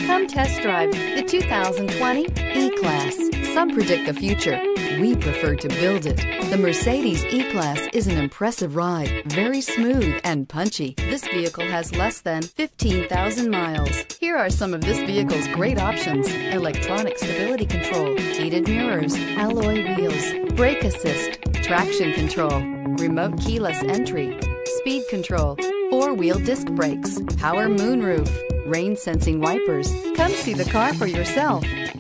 Come test drive the 2020 E-Class. Some predict the future. We prefer to build it. The Mercedes E-Class is an impressive ride, very smooth and punchy. This vehicle has less than 15,000 miles. Here are some of this vehicle's great options: electronic stability control, heated mirrors, alloy wheels, brake assist, traction control, remote keyless entry, speed control, four-wheel disc brakes, power moonroof, rain sensing wipers. Come see the car for yourself.